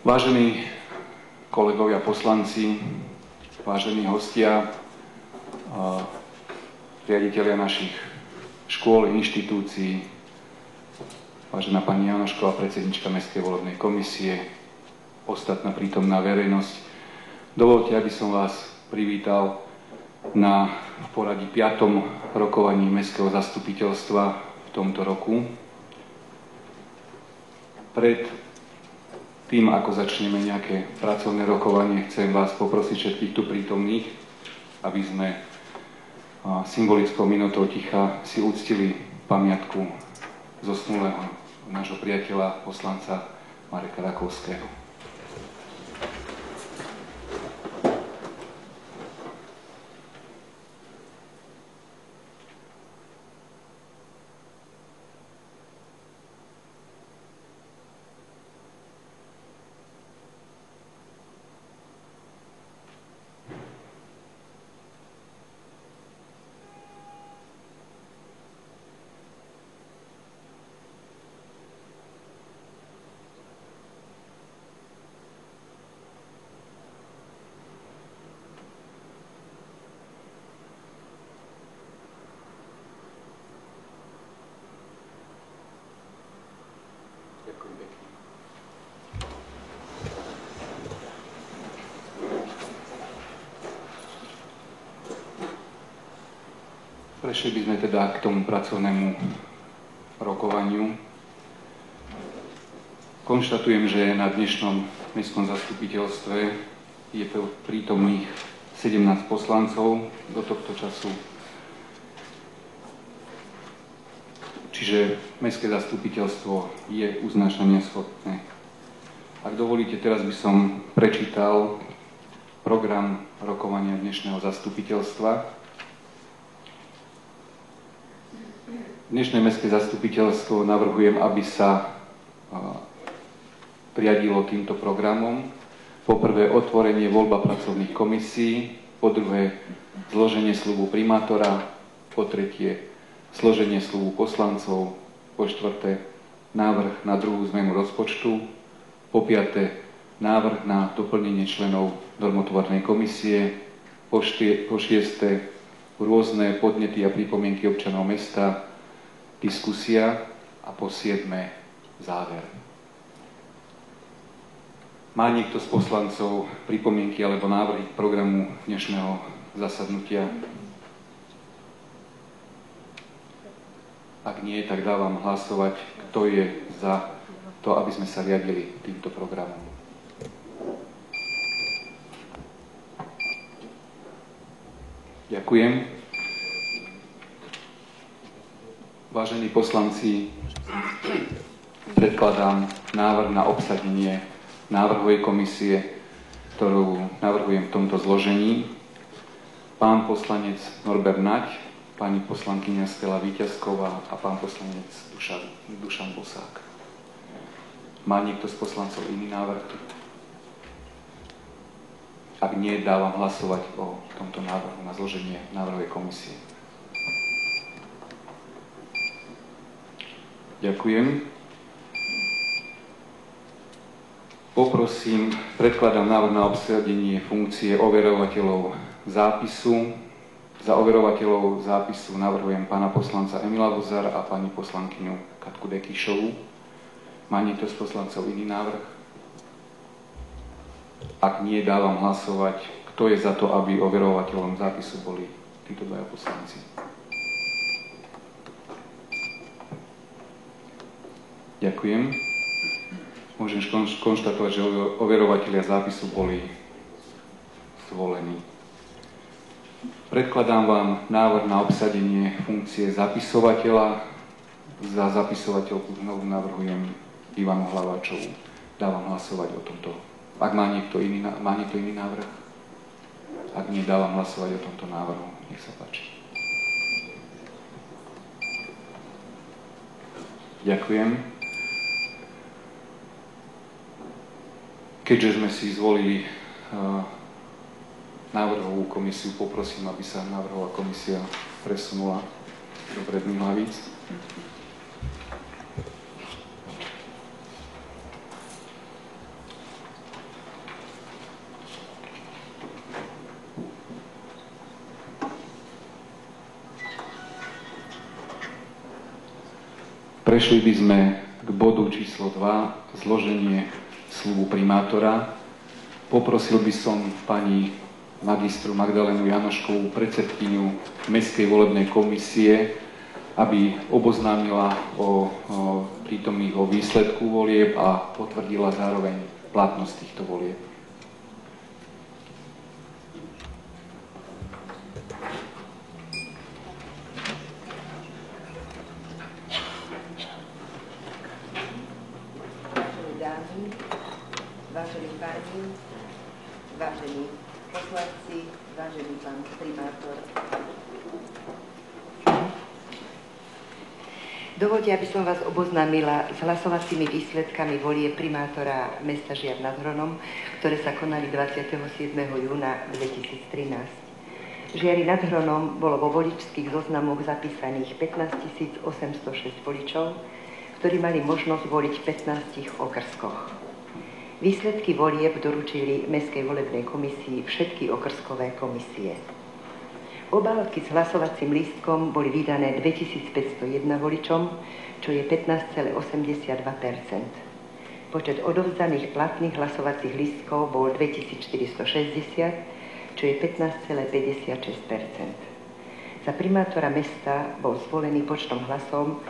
Vážení kolegovia poslanci, vážení hostia, riaditelia našich škôl, inštitúcií, vážená pani Janošková, predsednička Mestskej volebnej komisie, ostatná prítomná verejnosť, dovolte, aby som vás privítal na poradí 5. rokovaní Mestského zastupiteľstva v tomto roku. Pred tým, ako začneme nejaké pracovné rokovanie, chcem vás poprosiť všetkých tu prítomných, aby sme symbolickou minútou ticha si uctili pamiatku zosnulého nášho priateľa, poslanca Mareka Rakovského. Prešli by sme teda k tomu pracovnému rokovaniu. Konštatujem, že na dnešnom mestskom zastupiteľstve je prítomných 17 poslancov do tohto času. Čiže mestské zastupiteľstvo je uznášania schopné. Ak dovolíte, teraz by som prečítal program rokovania dnešného zastupiteľstva. Dnešné mestské zastupiteľstvo navrhujem, aby sa riadilo týmto programom. Po prvé, otvorenie voľba pracovných komisí. Po druhé, zloženie sľubu primátora. Po tretie, zloženie sľubu poslancov. Po štvrté, návrh na druhú zmenu rozpočtu. Po piaté, návrh na doplnenie členov normotvornej komisie. Po šiesté, rôzne podnety a pripomienky občanov mesta, diskusia a po 7. záver. Má niekto z poslancov pripomienky alebo návrhy k programu dnešného zasadnutia? Ak nie, tak dávam hlasovať, kto je za to, aby sme sa riadili týmto programom. Ďakujem. Vážení poslanci, predkladám návrh na obsadenie návrhovej komisie, ktorú navrhujem v tomto zložení. Pán poslanec Norbert Naď, pani poslankyňa Stella Víťazková a pán poslanec Dušan Bosák. Má niekto z poslancov iný návrh? Ak nie, dávam hlasovať o tomto návrhu na zloženie návrhovej komisie. Ďakujem. Poprosím, predkladám návrh na obsadenie funkcie overovateľov zápisu. Za overovateľov zápisu navrhujem pána poslanca Emila Vozara a pani poslankyňu Katku Dekyšovú. Má niekto z poslancov iný návrh? Ak nie, dávam hlasovať, kto je za to, aby overovateľom zápisu boli títo dvaja poslanci. Ďakujem. Môžem konštatovať, že overovatelia zápisu boli zvolení. Predkladám vám návrh na obsadenie funkcie zapisovateľa. Za zapisovateľku znovu navrhujem Ivanu Hlaváčovú. Dávam hlasovať o tomto. Ak má niekto iný návrh? Ak nie, dávam hlasovať o tomto návrhu. Nech sa páči. Ďakujem. Keďže sme si zvolili návrhovú komisiu, poprosím, aby sa návrhová komisia presunula do predných hlavíc. Prešli by sme k bodu číslo 2, zloženie sľubu primátora. Poprosil by som pani magistru Magdalénu Janoškovú, predsedkyňu Mestskej volebnej komisie, aby oboznámila o prítomných o výsledku volieb a potvrdila zároveň platnosť týchto volieb. Vážení páni, vážení poslanci, vážený pán primátor. Dovoľte, aby som vás oboznámila s hlasovacími výsledkami volie primátora mesta Žiar nad Hronom, ktoré sa konali 27. júna 2013. V Žiari nad Hronom bolo vo voličských zoznamoch zapísaných 15 806 voličov, ktorí mali možnosť voliť v 15 okrskoch. Výsledky volieb doručili Mestskej volebnej komisii všetky okrskové komisie. Obálky s hlasovacím lístkom boli vydané 2501 voličom, čo je 15,82%. Počet odovzdaných platných hlasovacích lístkov bol 2460, čo je 15,56%. Za primátora mesta bol zvolený počtom hlasov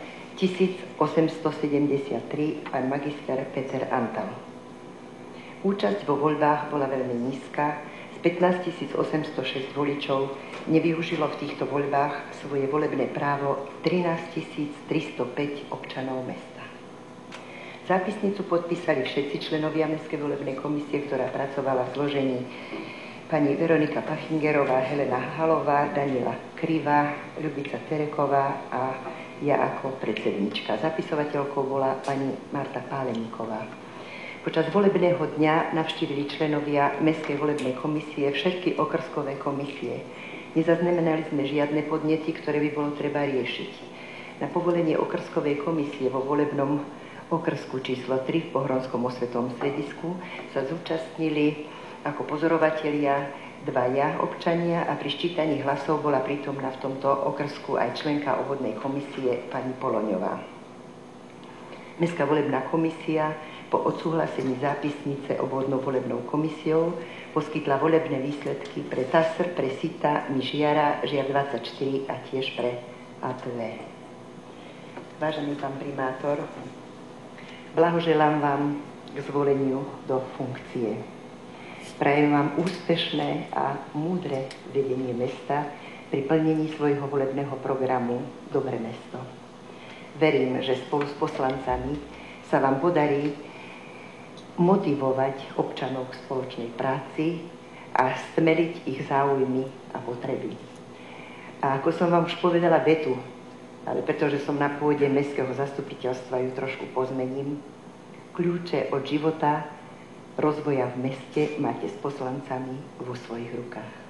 1873 pán magister Peter Antal. Účasť vo voľbách bola veľmi nízka. Z 15 806 voličov nevyužilo v týchto voľbách svoje volebné právo 13 305 občanov mesta. Zápisnicu podpísali všetci členovia Mestskej volebnej komisie, ktorá pracovala v zložení pani Veronika Pachingerová, Helena Halová, Daniela Kriva, Ľubica Tereková a ja ako predsednička. Zapisovateľkou bola pani Marta Páleníková. Počas volebného dňa navštívili členovia Mestskej volebnej komisie všetky okrskové komisie. Nezaznamenali sme žiadne podnety, ktoré by bolo treba riešiť. Na povolenie okrskovej komisie vo volebnom okrsku číslo 3 v Pohronskom osvetovom stredisku sa zúčastnili ako pozorovatelia dvaja občania a pri ščítaní hlasov bola prítomná v tomto okrsku aj členka obvodnej komisie pani Poloňová. Mestská volebná komisia po odsúhlasení zápisnice obvodnou volebnou komisiou poskytla volebné výsledky pre TASR, pre SITA, Žiara, Žiar 24 a tiež pre ATV. Vážený pán primátor, blahoželám vám k zvoleniu do funkcie. Prajem vám úspešné a múdre vedenie mesta pri plnení svojho volebného programu Dobré mesto. Verím, že spolu s poslancami sa vám podarí motivovať občanov k spoločnej práci a stmeliť ich záujmy a potreby. A ako som vám už povedala vetu, ale pretože som na pôde mestského zastupiteľstva ju trošku pozmením, kľúče od života, rozvoja v meste máte s poslancami vo svojich rukách.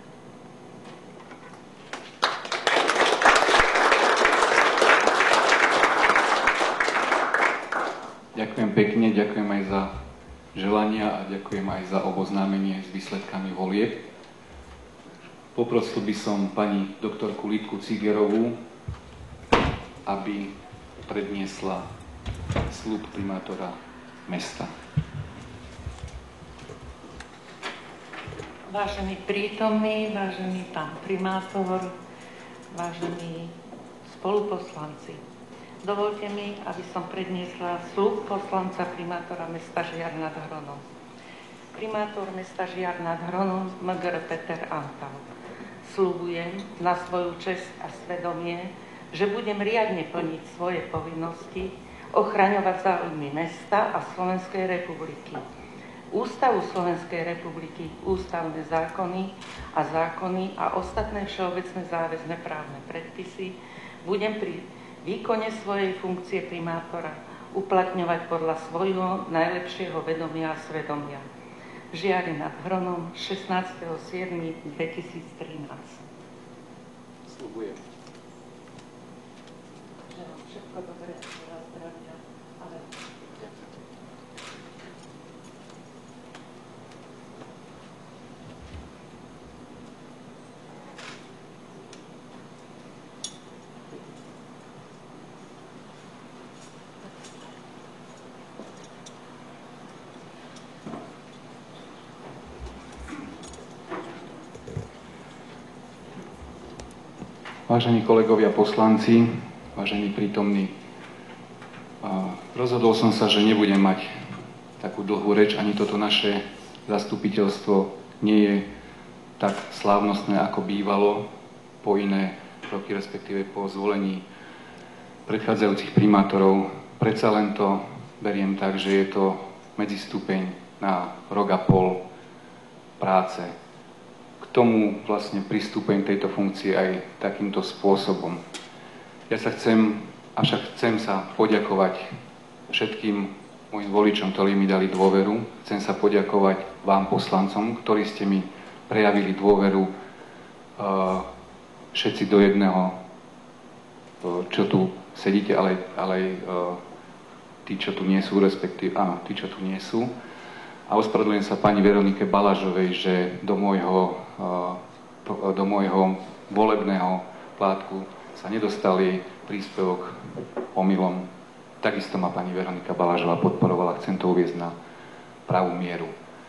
Ďakujem pekne, ďakujem aj za želania a ďakujem aj za oboznámenie s výsledkami volieb. Poprosil by som pani doktorku Lidku Cigerovú, aby predniesla sľub primátora mesta. Vážení prítomní, vážený pán primátor, vážení spoluposlanci, dovoľte mi, aby som predniesla sľub poslanca primátora mesta Žiar nad Hronom. Primátor mesta Žiar nad Hronom Mgr. Peter Antal. Sľubujem na svoju česť a svedomie, že budem riadne plniť svoje povinnosti, ochraňovať záujmy mesta a Slovenskej republiky. Ústavu Slovenskej republiky, ústavné zákony a ostatné všeobecné záväzné právne predpisy budem pri výkone svojej funkcie primátora uplatňovať podľa svojho najlepšieho vedomia a svedomia. Žiari nad Hronom 16.7.2013. Sľubujem. Všetko dobré, veľa zdravia, ale... Vážení kolegovia poslanci, vážení prítomní, rozhodol som sa, že nebudem mať takú dlhú reč, ani toto naše zastupiteľstvo nie je tak slávnostné, ako bývalo po iné roky, respektíve po zvolení predchádzajúcich primátorov. Predsa len to beriem tak, že je to medzistupeň na rok a pol práce. K tomu vlastne pristúpim tejto funkcie aj takýmto spôsobom. Avšak chcem sa poďakovať všetkým mojim voličom, ktorí mi dali dôveru. Chcem sa poďakovať vám, poslancom, ktorí ste mi prejavili dôveru všetci do jedného, čo tu sedíte, ale aj tí, čo tu nie sú, respektíve, áno, tí, čo tu nie sú. A ospravedlňujem sa pani Veronike Balažovej, že do môjho volebného plátku sa nedostal jej príspevok omylom. Takisto ma pani Veronika Balažová podporovala, chcem to uviesť na pravú mieru.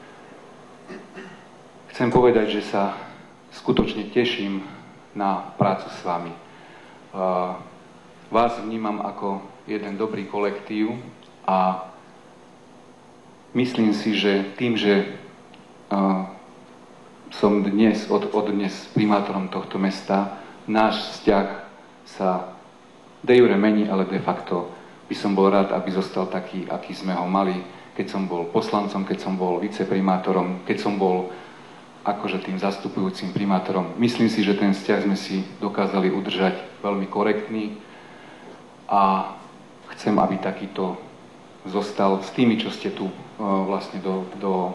Chcem povedať, že sa skutočne teším na prácu s vami. Vás vnímam ako jeden dobrý kolektív a myslím si, že tým, že som od dnes primátorom tohto mesta, náš vzťah sa de jure mení, ale de facto by som bol rád, aby zostal taký, aký sme ho mali, keď som bol poslancom, keď som bol viceprimátorom, keď som bol akože tým zastupujúcim primátorom. Myslím si, že ten vzťah sme si dokázali udržať veľmi korektný a chcem, aby takýto zostal s tými, čo ste tu vlastne do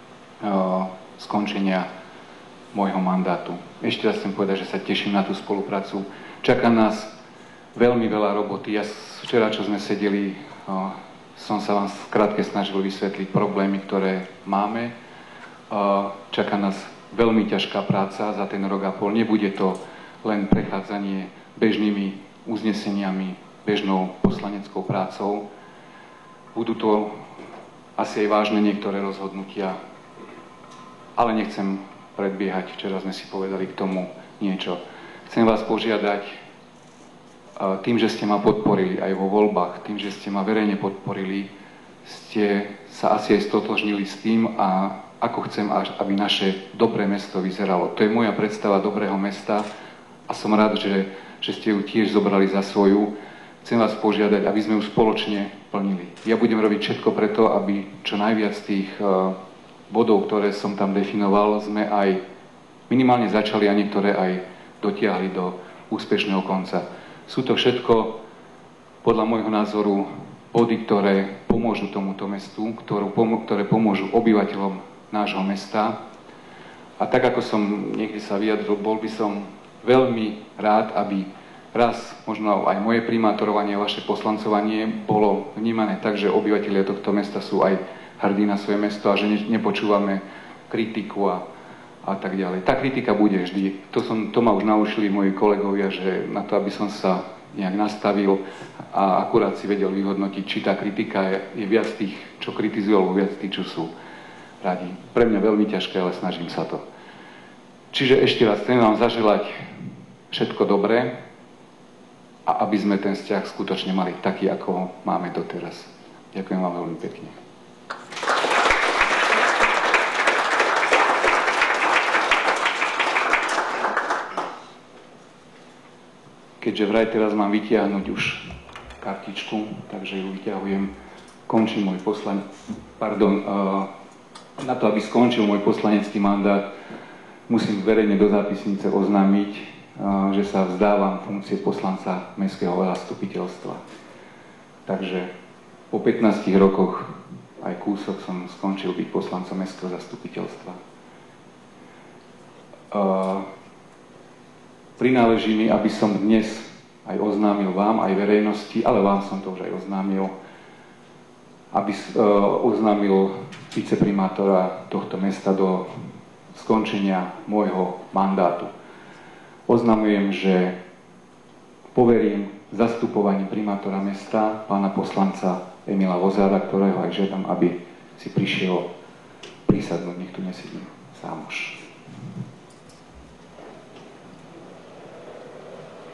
skončenia môjho mandátu. Ešte raz chcem povedať, že sa teším na tú spoluprácu. Čaká nás veľmi veľa roboty. Včera, čo sme sedeli, som sa vám krátke snažil vysvetliť problémy, ktoré máme. Čaká nás veľmi ťažká práca za ten rok a pol. Nebude to len prechádzanie bežnými uzneseniami, bežnou poslaneckou prácou. Budú to asi aj vážne niektoré rozhodnutia, ale nechcem predbiehať. Včera sme si povedali k tomu niečo. Chcem vás požiadať, tým, že ste ma podporili aj vo voľbách, tým, že ste ma verejne podporili, ste sa asi aj stotožnili s tým, a ako chcem, aby naše dobré mesto vyzeralo. To je moja predstava dobrého mesta a som rád, že ste ju tiež zobrali za svoju. Chcem vás požiadať, aby sme ju spoločne plnili. Ja budem robiť všetko preto, aby čo najviac tých bodov, ktoré som tam definoval, sme aj minimálne začali a niektoré aj dotiahli do úspešného konca. Sú to všetko, podľa môjho názoru, body, ktoré pomôžu tomuto mestu, ktoré pomôžu obyvateľom nášho mesta. A tak, ako som niekde sa vyjadril, bol by som veľmi rád, aby raz možno aj moje primátorovanie, vaše poslancovanie bolo vnímané tak, že obyvatelia tohto mesta sú aj hrdí na svoje mesto a že nepočúvame kritiku a tak ďalej. Tá kritika bude vždy. To ma už naučili moji kolegovia, že na to, aby som sa nejak nastavil a akurát si vedel vyhodnotiť, či tá kritika je viac tých, čo kritizujú, alebo viac tých, čo sú radi. Pre mňa veľmi ťažké, ale snažím sa to. Čiže ešte raz chcem vám zaželať všetko dobré a aby sme ten vzťah skutočne mali taký, ako ho máme doteraz. Ďakujem vám veľmi pekne. Keďže vraj teraz mám vytiahnuť už kartičku, takže ju vyťahujem. Končím môj na to, aby skončil môj poslanecký mandát, musím verejne do zápisnice oznámiť, že sa vzdávam funkcie poslanca mestského zastupiteľstva. Takže po 15 rokoch aj kúsok som skončil byť poslancom mestského zastupiteľstva. Prináleží mi, aby som dnes aj oznámil vám, aj verejnosti, ale vám som to už aj oznámil, aby oznámil viceprimátora tohto mesta do skončenia môjho mandátu. Oznamujem, že poverím zastupovaním primátora mesta, pána poslanca Emila Vozára, ktorého aj žiadam, aby si prišiel prisadnúť, nech tu nesedím sám už.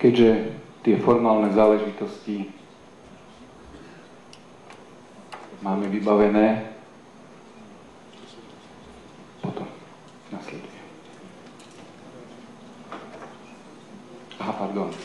Keďže tie formálne záležitosti máme vybavené, potom nasleduje. Pardon.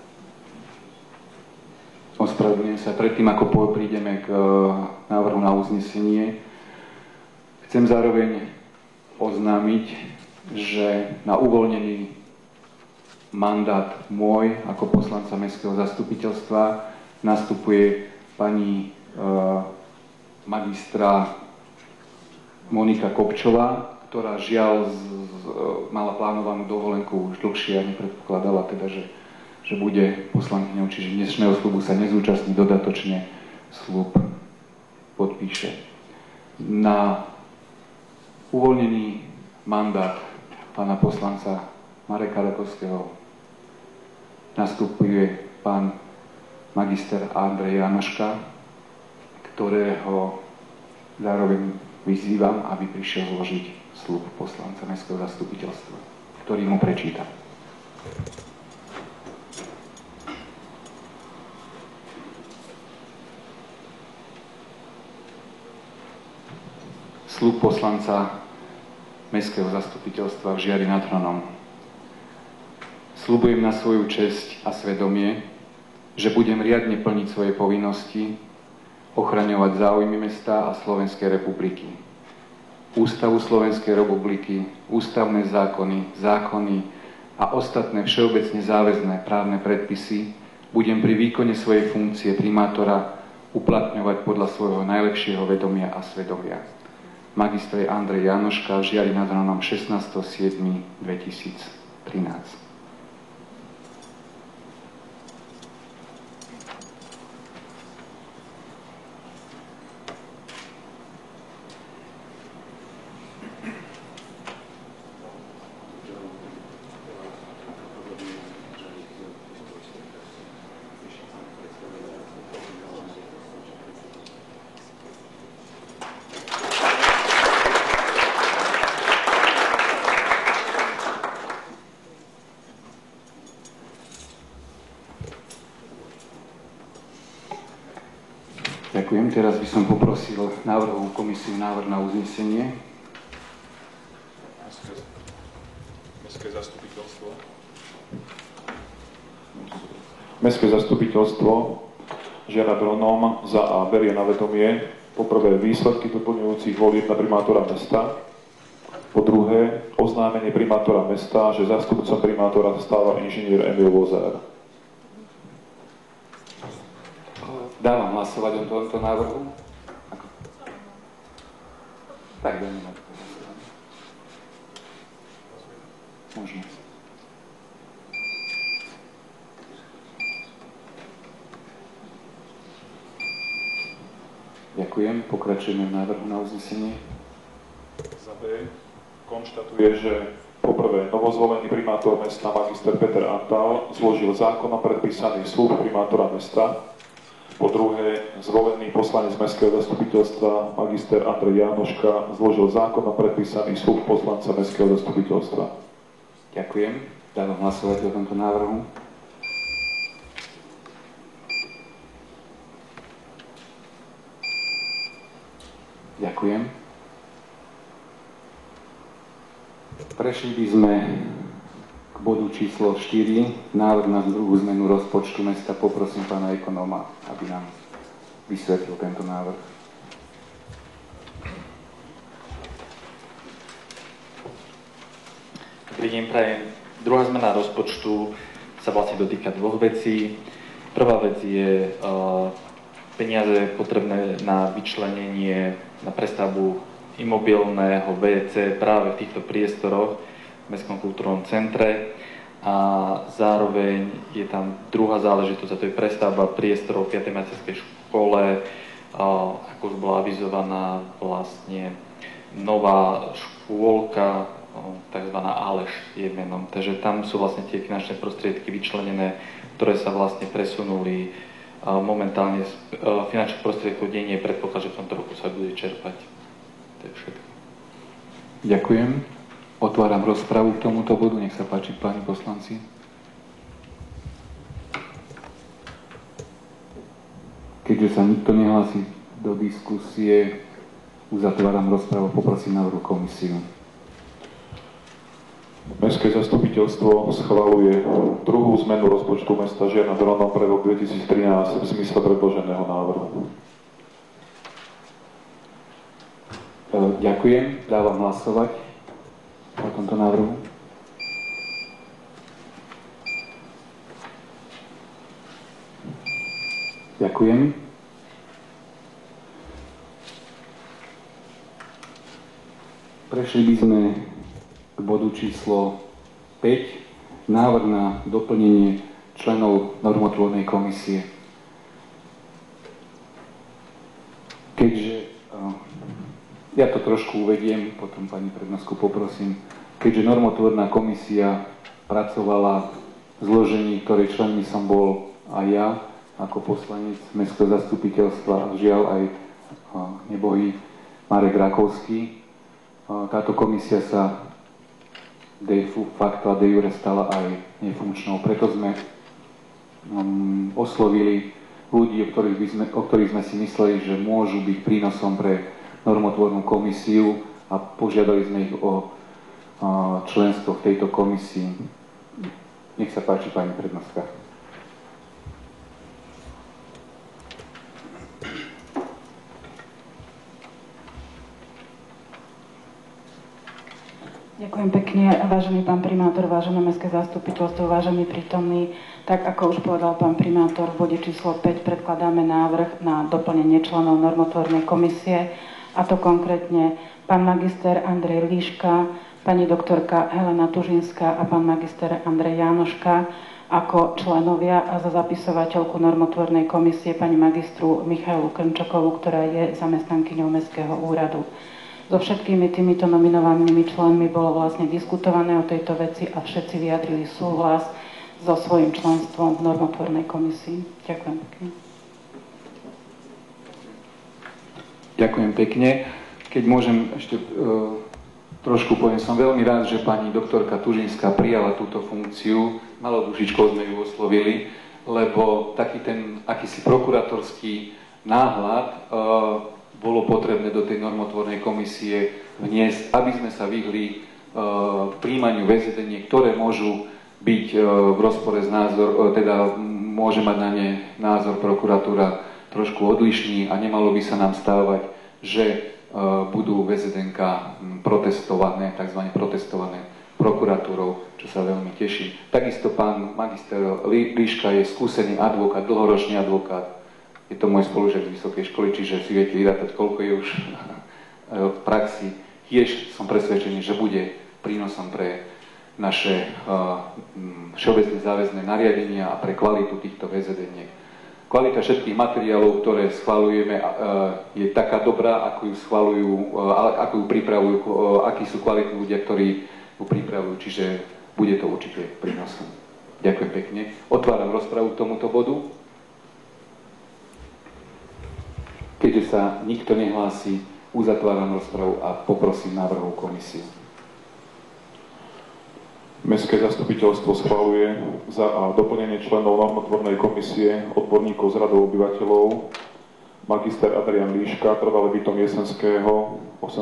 Ospravedlňujem sa. Predtým, ako prídeme k návrhu na uznesenie, chcem zároveň oznámiť, že na uvoľnený mandát môj ako poslanca Mestského zastupiteľstva nastupuje pani magistra Monika Kopčová, ktorá žiaľ mala plánovanú dovolenku už dlhšie a nepredpokladala teda, že bude poslankyňou, čiže dnešného slubu sa nezúčastní, dodatočne slub podpíše. Na uvoľnený mandát pána poslanca Mareka Lekovského nastupuje pán magister Andrej Janoška, ktorého zároveň vyzývam, aby prišiel zložiť sľub poslanca Mestského zastupiteľstva, ktorý mu prečítam. Sľub poslanca Mestského zastupiteľstva v Žiari nad Hronom. Sľubujem na svoju česť a svedomie, že budem riadne plniť svoje povinnosti, ochraňovať záujmy mesta a Slovenskej republiky. Ústavu Slovenskej republiky, ústavné zákony a ostatné všeobecne záväzné právne predpisy budem pri výkone svojej funkcie primátora uplatňovať podľa svojho najlepšieho vedomia a svedomia. Magister Andrej Janoška, Žiari nad Hronom, 16.7.2013. Ďakujem. Teraz by som poprosil návrhovú komisiu návrh na uznesenie. Mestské zastupiteľstvo. Mestské zastupiteľstvo Žiari nad Hronom za A berie na vedomie poprvé výsledky doplňujúcich volieb na primátora mesta, po druhé oznámenie primátora mesta, že zástupcom primátora stáva inžinier Emil Vozár. Dávam hlasovať o tomto návrhu. Tak, dáme na to hlasovanie. Možno. Ďakujem. Pokračujeme v návrhu na uznesenie. Za B konštatuje, že poprvé novozvolený primátor mesta magister Peter Antal zložil zákonom predpísaný sľub primátora mesta. Po druhé, zvolený poslanec Mestského zastupiteľstva magister Andrej Janoška zložil zákonom predpísaný sľub poslanca Mestského zastupiteľstva. Ďakujem. Dávam hlasovať o tomto návrhu. Ďakujem. Prešli by sme k bodu číslo 4, návrh na druhú zmenu rozpočtu mesta. Poprosím pána ekonóma, aby nám vysvetlil tento návrh. Dobrý deň, prajem. Druhá zmena rozpočtu sa vlastne dotýka dvoch vecí. Prvá vec je peniaze potrebné na vyčlenenie, na prestavbu imobilného WC práve v týchto priestoroch v Mestskom kultúrnom centre a zároveň je tam druhá záležitosť, a to je prestavba priestorov v 5. materskej škole, ako už bola avizovaná vlastne nová škôlka, takzvaná Aleš je menom. Takže tam sú vlastne tie finančné prostriedky vyčlenené, ktoré sa vlastne presunuli momentálne z finančných prostriedkov denne, predpoklad, že v tomto roku sa bude čerpať. To je všetko. Ďakujem. Otváram rozpravu k tomuto bodu. Nech sa páči, páni poslanci. Keďže sa nikto nehlási do diskusie, uzatváram rozpravu, poprosím návrhu komisiu. Mestské zastupiteľstvo schvaľuje druhú zmenu rozpočtu mesta Žiar nad Hronom pre rok 2013 v zmysle predloženého návrhu. Ďakujem. Dávam hlasovať o tomto návrhu. Ďakujem. Prešli by sme k bodu číslo 5, návrh na doplnenie členov normotvornej komisie. Keďže, ja to trošku uvediem, potom pani prednosku poprosím, keďže normotvorná komisia pracovala v zložení, ktorej členmi som bol aj ja, ako poslanec mestského zastupiteľstva, žiaľ aj nebohý Marek Rakovský. Táto komisia sa de facto a de jure stala aj nefunkčnou. Preto sme oslovili ľudí, o ktorých sme si mysleli, že môžu byť prínosom pre normotvornú komisiu a požiadali sme ich o členstvo v tejto komisii. Nech sa páči, pani prednostka. Ďakujem pekne, vážený pán primátor, vážené mestské zastupiteľstvo, vážený prítomný. Tak ako už povedal pán primátor, v bode číslo 5 predkladáme návrh na doplnenie členov normotvornej komisie, a to konkrétne pán magister Andrej Líška, pani doktorka Helena Tužinská a pán magister Andrej Jánoška ako členovia, a za zapisovateľku normotvornej komisie pani magistru Michailu Krnčokovú, ktorá je zamestnankyňou Mestského úradu. So všetkými týmito nominovanými členmi bolo vlastne diskutované o tejto veci a všetci vyjadrili súhlas so svojím členstvom v normotvornej komisii. Ďakujem pekne. Ďakujem pekne. Keď môžem ešte trošku poviem, som veľmi rád, že pani doktorka Tužinská prijala túto funkciu. Malodušičkou sme ju oslovili, lebo taký ten akýsi prokuratorský náhľad bolo potrebné do tej normotvornej komisie vniesť, aby sme sa vyhli príjmaniu VZN, ktoré môžu byť v rozpore s teda môže mať na ne názor prokuratúra trošku odlišný a nemalo by sa nám stávať, že budú VZN protestované, tzv. Protestované prokuratúrou, čo sa veľmi teším. Takisto pán magister Líška je skúsený advokát, dlhoročný advokát. Je to môj spolužiak z vysokej školy, čiže si viete vyrátať, koľko je už v praxi. Tiež som presvedčený, že bude prínosom pre naše všeobecne záväzné nariadenia a pre kvalitu týchto VZN. Kvalita všetkých materiálov, ktoré schvaľujeme, je taká dobrá, ako ju schvaľujú, ako ju pripravujú, akí sú kvalitní ľudia, ktorí ju pripravujú, čiže bude to určite prínosom. Ďakujem pekne. Otváram rozpravu k tomuto bodu. Keďže sa nikto nehlási, uzatváram rozpravu a poprosím návrhovú komisiu. Mestské zastupiteľstvo schvaľuje za doplnenie členov normotvornej komisie odborníkov z radov obyvateľov magister Adrian Líška, trvalý bytom Jesenského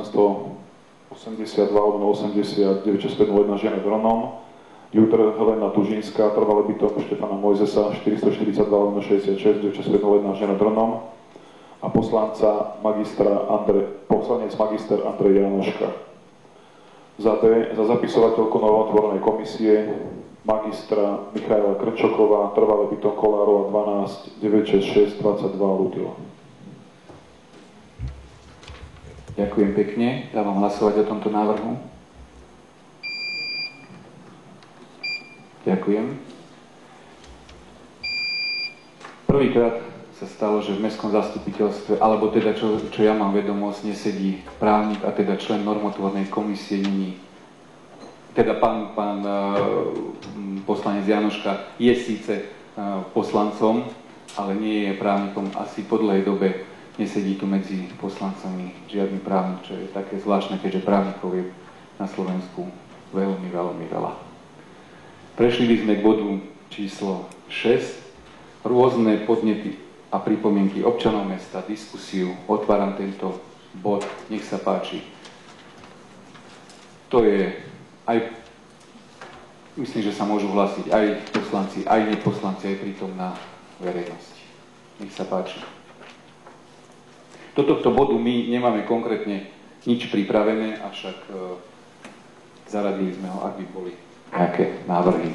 882/80 9601 Žiar nad Hronom, Ľudr Helena Tužinská, trvalý bytom Štefana Mojzesa 442/66 9601 Žiar nad Hronom a poslanec magister Andrej Jánoška. Za zapisovateľku normotvornej komisie magistra Michaila Krnčoková, trvalé bytom Kolárova 12 966 22 Lutila. Ďakujem pekne. Dávam hlasovať o tomto návrhu. Ďakujem. Prvýkrát sa stalo, že v mestskom zastupiteľstve, alebo teda čo ja mám vedomosť, nesedí právnik a teda člen normotvornej komisie není. Teda pán poslanec Janoška je síce poslancom, ale nie je právnikom. Asi po dlhej dobe nesedí tu medzi poslancami žiadny právnik, čo je také zvláštne, keďže právnikov je na Slovensku veľmi, veľmi veľa. Prešli by sme k bodu číslo 6. Rôzne podnety a pripomienky občanov mesta, diskusiu. Otváram tento bod. Nech sa páči. To je aj, myslím, že sa môžu hlásiť aj poslanci, aj neposlanci, aj prítomná verejnosť. Nech sa páči. Do tohto bodu my nemáme konkrétne nič pripravené, avšak zaradili sme ho, ak by boli nejaké návrhy.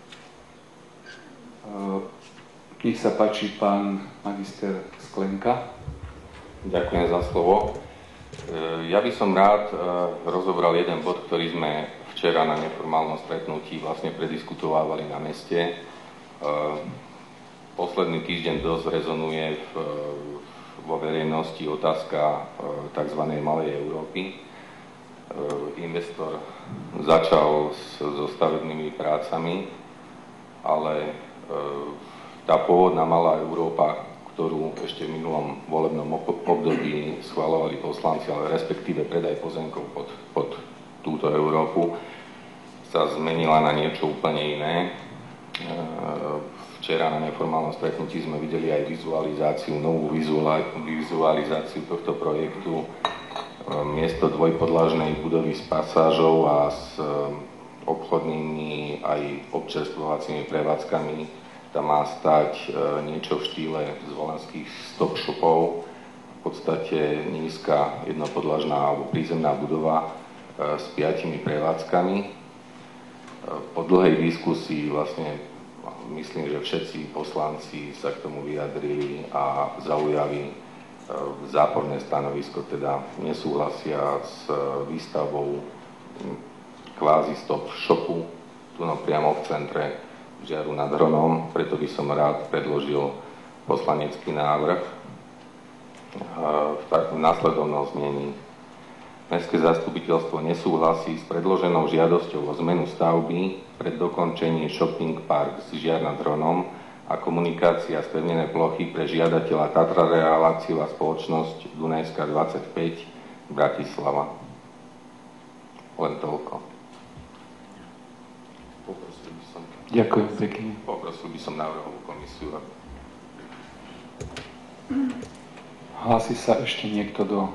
Nech sa páči, pán magister Sklenka. Ďakujem za slovo. Ja by som rád rozobral jeden bod, ktorý sme včera na neformálnom stretnutí vlastne prediskutovávali na meste. Posledný týždeň dosť rezonuje vo verejnosti otázka tzv. Malej Európy. Investor začal so stavebnými prácami, ale tá pôvodná Malá Európa, ktorú ešte v minulom volebnom období schvaľovali poslanci, ale respektíve predaj pozemkov pod túto Európu, sa zmenila na niečo úplne iné. Včera na neformálnom stretnutí sme videli aj vizualizáciu, novú vizualizáciu tohto projektu. Miesto dvojpodlažnej budovy s pasážou a s obchodnými aj občerstvovacími prevádzkami. Tam má stať niečo v štýle zvolenských stop shopov. V podstate nízka jednopodlažná alebo prízemná budova s 5 prevádzkami. Po dlhej diskusii vlastne myslím, že všetci poslanci sa k tomu vyjadrili a zaujali záporné stanovisko, teda nesúhlasia s výstavbou kvázi stop shopu tu priamo v centre Žiaru nad Hronom, preto by som rád predložil poslanecký návrh v následovnom znení. Mestské zastupiteľstvo nesúhlasí s predloženou žiadosťou o zmenu stavby pred dokončenie shopping park z Žiar nad Hronom a komunikácia spevnené plochy pre žiadateľa Tatra Real akciová spoločnosť Dunajská 25 Bratislava. Len toľko. Ďakujem pekne. Poprosil by som návrhovú komisiu. Hlási sa ešte niekto do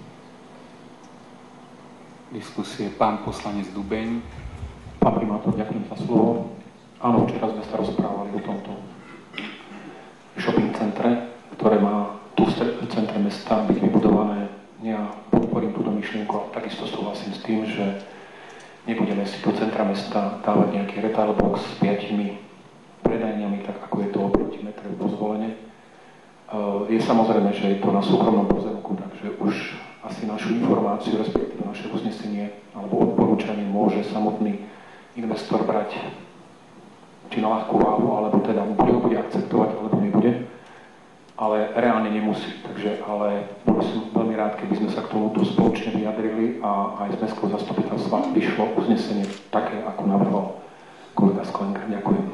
diskusie? Pán poslanec Dubeň. Pán primátor, ďakujem za slovo. Áno, včera sme sa rozprávali o tomto shopping centre, ktoré má tu v centre mesta byť vybudované. Ja podporím túto myšlienku a takisto súhlasím s tým, že nebudeme si do centra mesta dávať nejaký retail box s 5 predajniami, tak ako je to oproti metre dozvolenie. Je samozrejme, že je to na súkromnom pozemku, takže už asi našu informáciu, respektíve naše uznesenie alebo odporúčanie môže samotný investor brať či na ľahkú váhu, alebo teda bude akceptovať, alebo nebude. Ale reálne nemusí. Takže, ale bol som veľmi rád, keby sme sa k tomuto spoločne vyjadrili a aj z mestského zastupiteľstva vyšlo uznesenie také, ako navrhol kolega Sklenka. Ďakujem.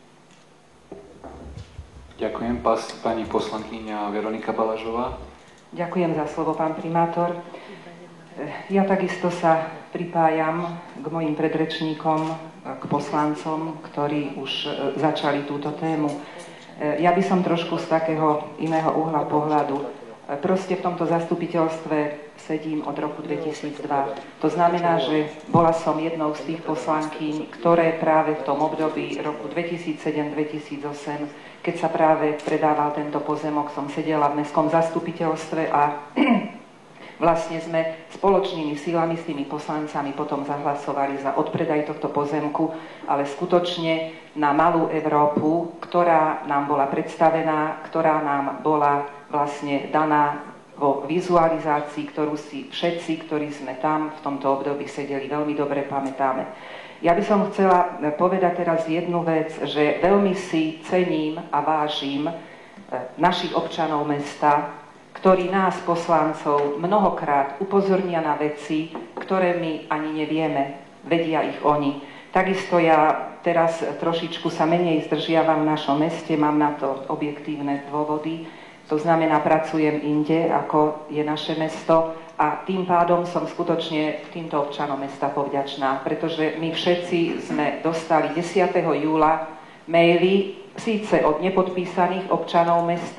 Ďakujem. Pani poslankyňa Veronika Balažová. Ďakujem za slovo, pán primátor. Ja takisto sa pripájam k mojim predrečníkom, k poslancom, ktorí už začali túto tému. Ja by som trošku z takého iného uhla pohľadu. Proste v tomto zastupiteľstve sedím od roku 2002. To znamená, že bola som jednou z tých poslankyň, ktoré práve v tom období roku 2007-2008, keď sa práve predával tento pozemok, som sedela v mestskom zastupiteľstve a vlastne sme spoločnými silami s tými poslancami potom zahlasovali za odpredaj tohto pozemku, ale skutočne na Malú Európu, ktorá nám bola predstavená, ktorá nám bola vlastne daná vo vizualizácii, ktorú si všetci, ktorí sme tam v tomto období sedeli, veľmi dobre pamätáme. Ja by som chcela povedať teraz jednu vec, že veľmi si cením a vážim našich občanov mesta, ktorí nás, poslancov, mnohokrát upozornia na veci, ktoré my ani nevieme, vedia ich oni. Takisto ja teraz trošičku sa menej zdržiavam v našom meste, mám na to objektívne dôvody, to znamená, pracujem inde, ako je naše mesto a tým pádom som skutočne týmto občanom mesta povďačná, pretože my všetci sme dostali 10. júla maily, síce od nepodpísaných občanov mesta,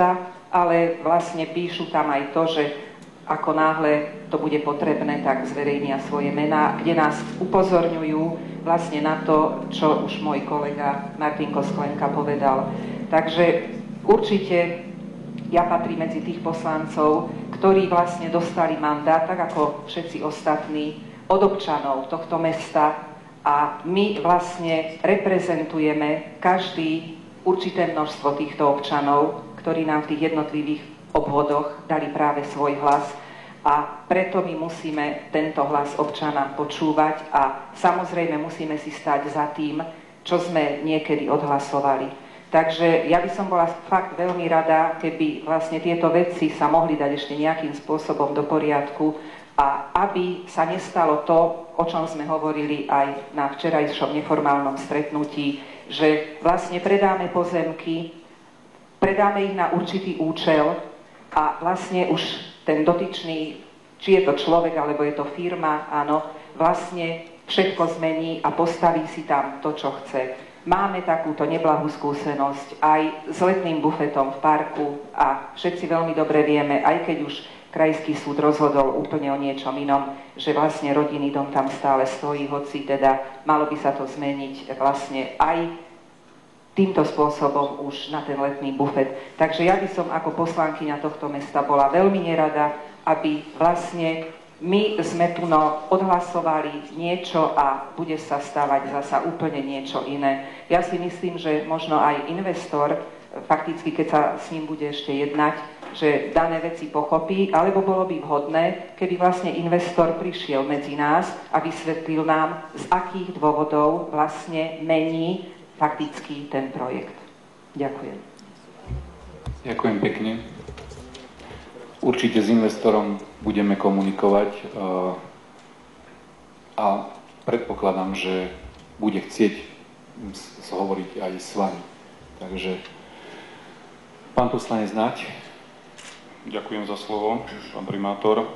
ale vlastne píšu tam aj to, že ako náhle to bude potrebné, tak zverejnia svoje mená, kde nás upozorňujú vlastne na to, čo už môj kolega Martinko Sklenka povedal. Takže určite ja patrím medzi tých poslancov, ktorí vlastne dostali mandát, tak ako všetci ostatní, od občanov tohto mesta a my vlastne reprezentujeme každý určité množstvo týchto občanov, ktorí nám v tých jednotlivých obvodoch dali práve svoj hlas a preto my musíme tento hlas občana počúvať a samozrejme musíme si stať za tým, čo sme niekedy odhlasovali. Takže ja by som bola fakt veľmi rada, keby vlastne tieto veci sa mohli dať ešte nejakým spôsobom do poriadku a aby sa nestalo to, o čom sme hovorili aj na včerajšom neformálnom stretnutí, že vlastne predáme pozemky, predáme ich na určitý účel a vlastne už ten dotyčný, či je to človek, alebo je to firma, áno, vlastne všetko zmení a postaví si tam to, čo chce. Máme takúto neblahú skúsenosť aj s letným bufetom v parku a všetci veľmi dobre vieme, aj keď už krajský súd rozhodol úplne o niečom inom, že vlastne rodinný dom tam stále stojí, hoci teda malo by sa to zmeniť vlastne aj týmto spôsobom už na ten letný bufet. Takže ja by som ako poslankyňa tohto mesta bola veľmi nerada, aby vlastne my sme tu odhlasovali niečo a bude sa stávať zasa úplne niečo iné. Ja si myslím, že možno aj investor, fakticky keď sa s ním bude ešte jednať, že dané veci pochopí, alebo bolo by vhodné, keby vlastne investor prišiel medzi nás a vysvetlil nám, z akých dôvodov vlastne mení fakticky ten projekt. Ďakujem. Ďakujem pekne. Určite s investorom budeme komunikovať a predpokladám, že bude chcieť hovoriť aj s vami. Takže pán poslanec Naď. Ďakujem za slovo, pán primátor.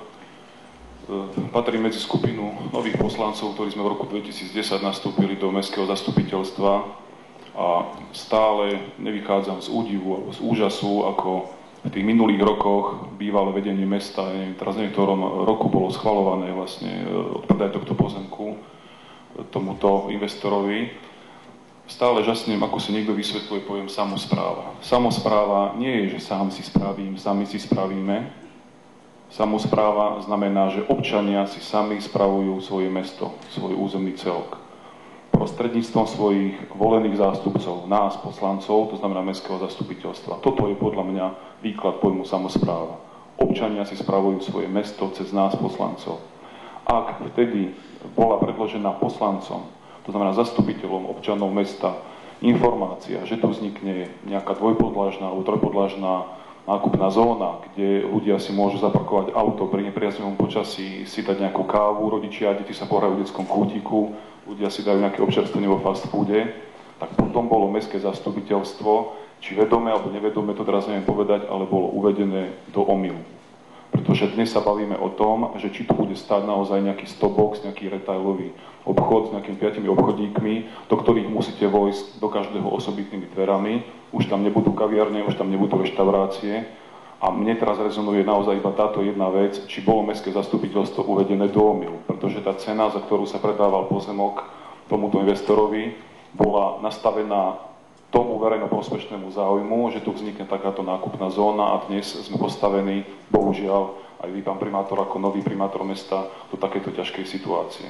Patrím medzi skupinu nových poslancov, ktorí sme v roku 2010 nastúpili do mestského zastupiteľstva a stále nevychádzam z údivu alebo z úžasu, ako v tých minulých rokoch bývalé vedenie mesta, teraz v ktorom roku bolo schvaľované vlastne odpredaj tohto pozemku tomuto investorovi. Stále žasnem, ako si niekto vysvetľuje pojem samospráva. Samospráva nie je, že sám si spravím, sami si spravíme. Samospráva znamená, že občania si sami spravujú svoje mesto, svoj územný celok. Prostredníctvom svojich volených zástupcov, nás, poslancov, to znamená mestského zastupiteľstva. Toto je podľa mňa výklad pojmu samospráva. Občania si spravujú svoje mesto cez nás, poslancov. Ak vtedy bola predložená poslancom, to znamená zastupiteľom občanov mesta, informácia, že tu vznikne nejaká dvojpodlažná alebo trojpodlažná nákupná zóna, kde ľudia si môžu zaparkovať auto pri nepriaznivom počasí, si dať nejakú kávu, rodičia a deti sa pohrajú v detskom kútiku, ľudia si dajú nejaké občerstvenie vo fast foode, tak potom bolo mestské zastupiteľstvo, či vedome alebo nevedome, to teraz neviem povedať, ale bolo uvedené do omylu. Pretože dnes sa bavíme o tom, že či tu bude stáť naozaj nejaký stop-box, nejaký retailový obchod s nejakými 5 obchodíkmi, do ktorých musíte vojsť do každého osobitnými dverami, už tam nebudú kaviarne, už tam nebudú reštaurácie. A mne teraz rezonuje naozaj iba táto jedna vec, či bolo mestské zastupiteľstvo uvedené do omylu, pretože tá cena, za ktorú sa predával pozemok tomuto investorovi, bola nastavená tomu verejnoprospešnému záujmu, že tu vznikne takáto nákupná zóna a dnes sme postavení, bohužiaľ, aj vy, pán primátor, ako nový primátor mesta, do takéto ťažkej situácie.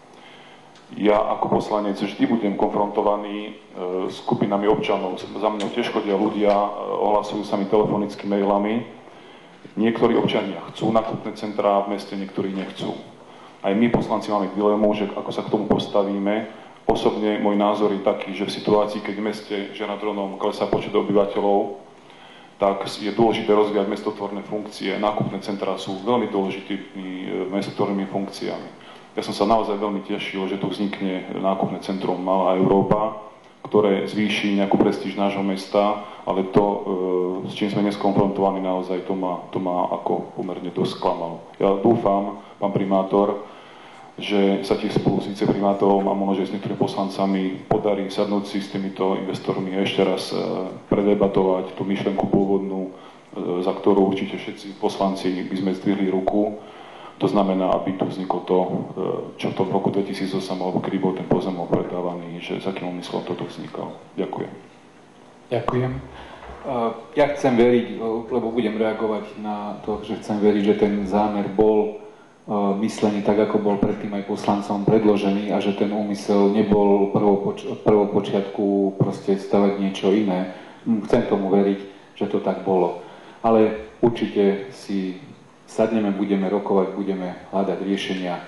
Ja ako poslanec vždy budem konfrontovaný s skupinami občanov. Za mňa tiež chodia ľudia, ohlasujú sa mi telefonicky, mailami. Niektorí občania chcú nákupné centrá v meste, niektorí nechcú. Aj my poslanci máme dilemu, že ako sa k tomu postavíme. Osobne môj názor je taký, že v situácii, keď v meste žeradronom klesá počet obyvateľov, tak je dôležité rozvíjať mestotvorné funkcie. Nákupné centrá sú veľmi dôležitými mestotvornými funkciami. Ja som sa naozaj veľmi tešil, že tu vznikne nákupné centrum Malá Európa, ktoré zvýši nejakú prestíž nášho mesta, ale to, s čím sme dnes konfrontovaní, naozaj to ma ako pomerne dosť sklamalo. Ja dúfam, pán primátor, že sa tiež spolu s viceprimátorom a možno, že s niektorými poslancami podarí sadnúť si s týmito investormi a ešte raz predebatovať tú myšlenku pôvodnú za ktorú určite všetci poslanci by sme zdvihli ruku. To znamená, aby tu vzniklo to, čo to v roku 2008, alebo kedy bol ten pozemok predávaný, že s akým úmyslom toto vznikalo. Ďakujem. Ďakujem. Ja chcem veriť, lebo budem reagovať na to, že chcem veriť, že ten zámer bol myslený tak, ako bol predtým aj poslancom predložený a že ten úmysel nebol od prvopočiatku proste stavať niečo iné. Chcem tomu veriť, že to tak bolo. Ale určite si sadneme, budeme rokovať, budeme hľadať riešenia,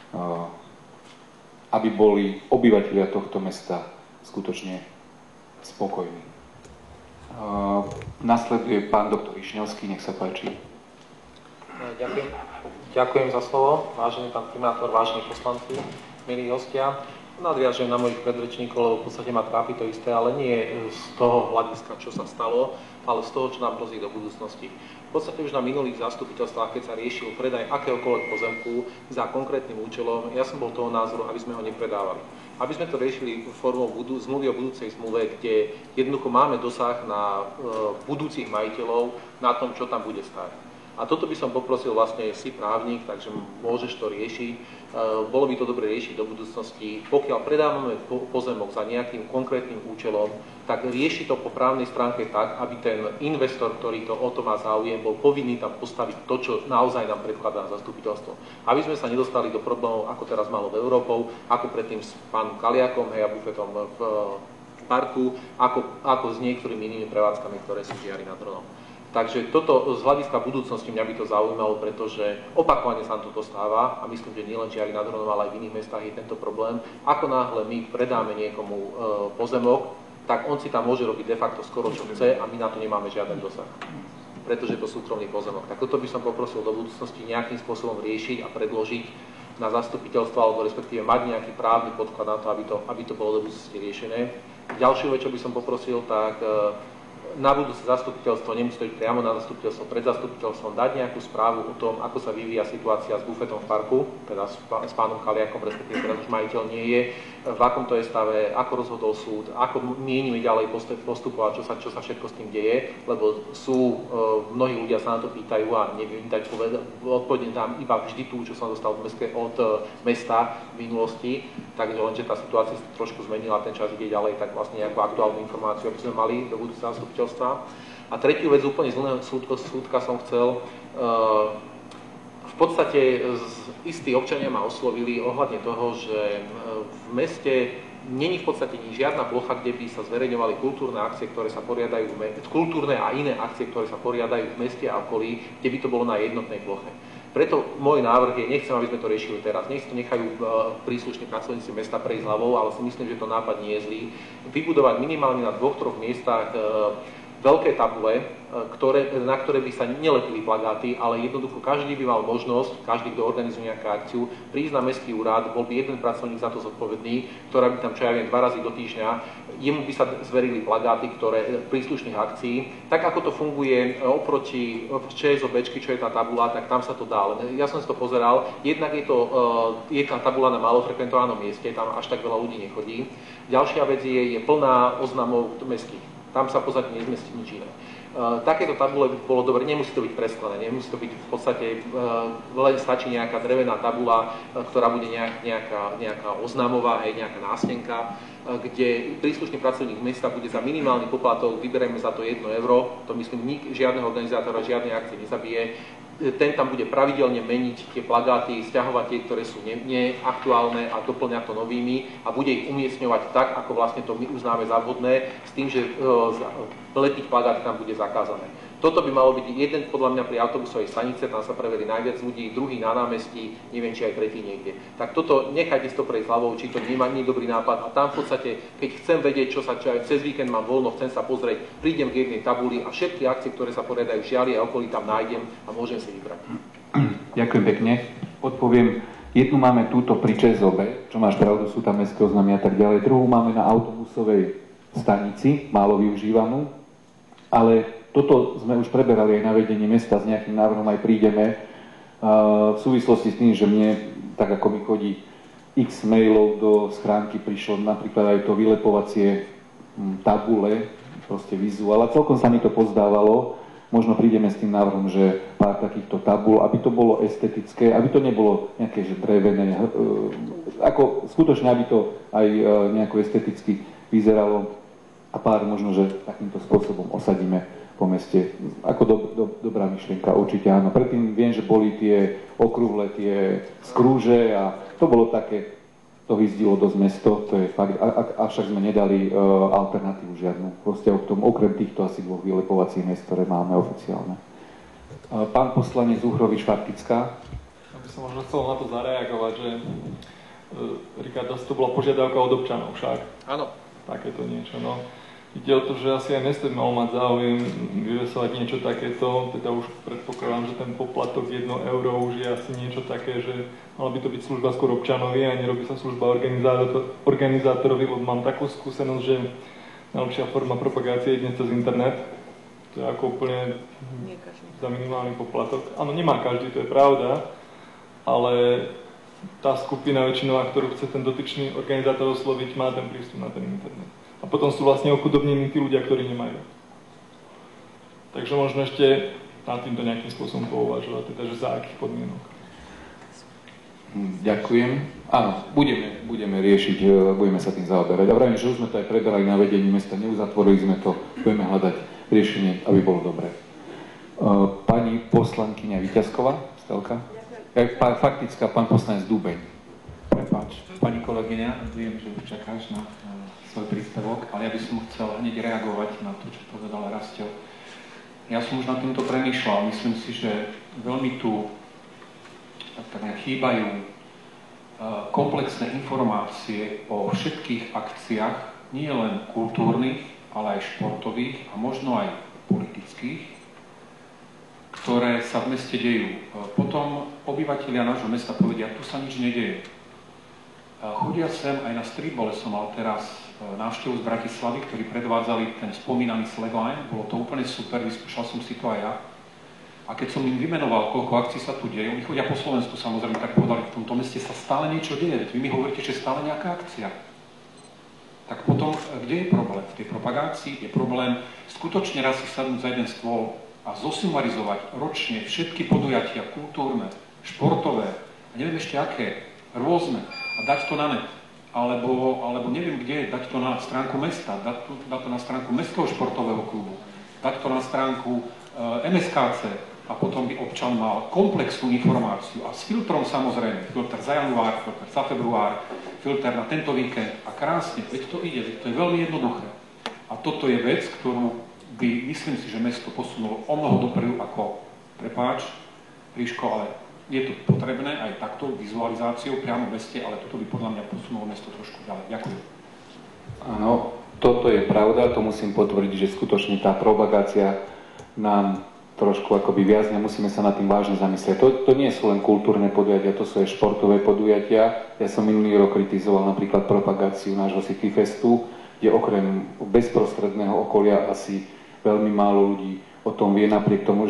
aby boli obyvatelia tohto mesta skutočne spokojní. Nasleduje pán doktor Višňovský, nech sa páči. Ďakujem za slovo, vážený pán primátor, vážení poslanci, milí hostia. Nadviažem na mojich predrečníkov, lebo v podstate ma trápi to isté, ale nie z toho hľadiska, čo sa stalo, ale z toho, čo nám hrozí do budúcnosti. V podstate už na minulých zastupiteľstvách, keď sa riešil predaj akéhokoľvek pozemku za konkrétnym účelom, ja som bol toho názoru, aby sme ho nepredávali. Aby sme to riešili formou zmluvy o budúcej zmluve, kde jednoducho máme dosah na budúcich majiteľov, na tom, čo tam bude stáť. A toto by som poprosil, vlastne si právnik, takže môžeš to riešiť. Bolo by to dobre riešiť do budúcnosti. Pokiaľ predávame pozemok za nejakým konkrétnym účelom, tak rieši to po právnej stránke tak, aby ten investor, ktorý to o to má záujem, bol povinný tam postaviť to, čo naozaj nám predkladá zastupiteľstvo. Aby sme sa nedostali do problémov, ako teraz malo v Európou, ako predtým s pánom Kaliakom, a bufetom v parku, ako s niektorými inými prevádzkami, ktoré sú žiari nad Hronom. Takže toto z hľadiska budúcnosti mňa by to zaujímalo, pretože opakovane sa nám toto stáva a myslím, že nielen Žiari nad Hronom, ale aj v iných mestách je tento problém. Ako náhle my predáme niekomu pozemok, tak on si tam môže robiť de facto skoro čo chce a my na to nemáme žiaden dosah, pretože je to súkromný pozemok. Tak toto by som poprosil do budúcnosti nejakým spôsobom riešiť a predložiť na zastupiteľstvo, alebo respektíve mať nejaký právny podklad na to, aby to bolo do budúcnosti riešené. Ďalšiu vec, čo by som poprosil, tak na budúce zastupiteľstvo, nemusí to byť priamo na zastupiteľstvo, pred zastupiteľstvom, dať nejakú správu o tom, ako sa vyvíja situácia s bufetom v parku, teda s pánom Kaliakom, respektíve teraz už majiteľ nie je, v akom to je stave, ako rozhodol súd, ako mienime ďalej postupovať, čo sa všetko s tým deje, lebo mnohí ľudia sa na to pýtajú a neviem dať odpoveď dám iba vždy tú, čo som dostal od mesta v minulosti, takže len, že tá situácia sa trošku zmenila, ten čas ide ďalej, tak vlastne nejakú aktuálnu informáciu, aby sme mali do budúceho zastupiteľstva. A tretiu vec, úplne z iného súdka som chcel, v podstate istí občania ma oslovili ohľadne toho, že v meste není v podstate žiadna plocha, kde by sa zverejňovali kultúrne akcie, ktoré sa poriadajú kultúrne a iné akcie, ktoré sa poriadajú v meste a okolí, kde by to bolo na jednotnej ploche. Preto môj návrh je, nechcem, aby sme to riešili teraz, nech to nechajú príslušní pracovníci mesta prejsť hlavou, ale si myslím, že to nápad nie je zlý. Vybudovať minimálne na 2-3 miestach veľké tabule, na ktoré by sa nelepili plagáty, ale jednoducho každý by mal možnosť, každý, kto organizuje nejakú akciu, prísť na mestský úrad, bol by jeden pracovník za to zodpovedný, ktorá by tam, čo ja viem, 2 razy do týždňa, jemu by sa zverili plagáty, príslušných akcií. Tak ako to funguje oproti ČSOBčky, čo je tá tabula, tak tam sa to dá. Ja som si to pozeral, jednak je tá tabula na málo frekventovanom mieste, tam až tak veľa ľudí nechodí. Ďalšia vec je plná oznamov mestských. Tam sa v podstate nezmestí nič iné. Takéto tabule by bolo dobre, nemusí to byť presklené, nemusí to byť v podstate, len stačí nejaká drevená tabula, ktorá bude nejaká oznamová, nejaká nástenka, kde príslušný pracovník mesta bude za minimálny poplatok, vybereme za to 1 euro, to myslím žiadneho organizátora, žiadnej akcie nezabije. Ten tam bude pravidelne meniť tie plagáty, sťahovať tie, ktoré sú neaktuálne a doplňať to novými a bude ich umiestňovať tak, ako vlastne to my uznáme za vhodné, s tým, že lepiť plagáty tam bude zakázané. Toto by malo byť jeden podľa mňa pri autobusovej stanice, tam sa preverí najviac ľudí, druhý na námestí, neviem, či aj tretí niekde. Tak toto nechajte si to prejsť hlavou, či to nie je dobrý nápad. A tam v podstate, keď chcem vedieť, čo aj cez víkend mám voľno, chcem sa pozrieť, prídem k jednej tabuli a všetky akcie, ktoré sa poriadajú v Žiari a okolí, tam nájdem a môžem si vybrať. Ďakujem pekne. Odpoviem, jednu máme túto pri ČSOB, čo máš pravdu, sú tam mestské oznámy a tak ďalej. Druhú máme na autobusovej stanici, málo využívanú, ale toto sme už preberali aj na vedení mesta, s nejakým návrhom aj prídeme. V súvislosti s tým, že mne, tak ako mi chodí x mailov do schránky, prišlo napríklad aj to vylepovacie tabule, proste vizuál, a celkom sa mi to pozdávalo, možno prídeme s tým návrhom, že pár takýchto tabul, aby to bolo estetické, aby to nebolo nejaké že drevené, ako skutočne, aby to aj nejako esteticky vyzeralo a pár možno, že takýmto spôsobom osadíme po meste. Ako dobrá myšlienka, určite áno. Predtým viem, že boli tie okrúhle, tie skrúže a to bolo také, to vyzdilo dosť mesto, to je fakt, avšak sme nedali alternatívu žiadnu. Proste k tomu, okrem týchto asi 2 vylepovacích miest, ktoré máme oficiálne. Pán poslanec Zuhrovič, faktická. Ja by som možno chcel na to zareagovať, že Richard, to bola požiadavka od občanov však. Áno. Takéto niečo, no. Ide o to, že asi aj mesto by malo mať záujem vyvesovať niečo takéto, teda už predpokladám, že ten poplatok 1 euro už je asi niečo také, že mala by to byť služba skôr občanovi a nerobí sa služba organizátorovi, lebo mám takú skúsenosť, že najlepšia forma propagácie je dnes cez internet. To je ako úplne za minimálny poplatok. Áno, nemá každý, to je pravda, ale tá skupina väčšinová, ktorú chce ten dotyčný organizátor osloviť, má ten prístup na ten internet. A potom sú vlastne ochudobnení tí ľudia, ktorí nemajú. Takže možno ešte nad týmto nejakým spôsobom pouvažovať, teda, že za akých podmienok. Ďakujem. Áno, budeme riešiť, budeme sa tým zaoberať. A vravím, že už sme to aj preberali na vedení mesta, neuzatvorili sme to, budeme hľadať riešenie, aby bolo dobré. Pani poslankyňa Víťazková, Stelka. Faktická, pán poslanec Dubeň. Prepáč, pani kolegyňa, viem, že už čakáš na svoj príspevok, ale ja by som chcel hneď reagovať na to, čo povedal Rastio. Ja som už na týmto premýšľal, myslím si, že veľmi tu tak chýbajú komplexné informácie o všetkých akciách, nie len kultúrnych, ale aj športových a možno aj politických, ktoré sa v meste dejú. Potom obyvatelia nášho mesta povedia, tu sa nič nedeje. Chodia sem, aj na streetbole som mal teraz návštevu z Bratislavy, ktorí predvádzali ten spomínaný slackline. Bolo to úplne super, vyskúšal som si to aj ja. A keď som im vymenoval, koľko akcií sa tu deje, oni chodia po Slovensku samozrejme, tak povedali, v tomto meste sa stále niečo deje. Vy mi hovoríte, že stále nejaká akcia. Tak potom, kde je problém? V tej propagácii je problém skutočne raz si sadnúť za jeden stôl a zosumarizovať ročne všetky podujatia kultúrne, športové, a neviem ešte aké, rôzne, a dať to na net. Alebo neviem kde, dať to na stránku mesta, dať to na stránku Mestského športového klubu, dať to na stránku MSKC a potom by občan mal komplexnú informáciu a s filtrom samozrejme, filter za január, filter za február, filter na tento víkend a krásne, veď to ide, veď to je veľmi jednoduché. A toto je vec, ktorú by, myslím si, že mesto posunulo o mnoho dopredu ako, prepáč, Ríško, ale je to potrebné aj takto vizualizáciou priamo v meste, ale toto by podľa mňa posunulo mesto trošku ďalej. Ďakujem. Áno, toto je pravda, to musím potvrdiť, že skutočne tá propagácia nám trošku akoby viac, musíme sa nad tým vážne zamyslieť. To nie sú len kultúrne podujatia, to sú aj športové podujatia. Ja som minulý rok kritizoval napríklad propagáciu nášho Cityfestu, kde okrem bezprostredného okolia asi veľmi málo ľudí o tom vie, napriek tomu,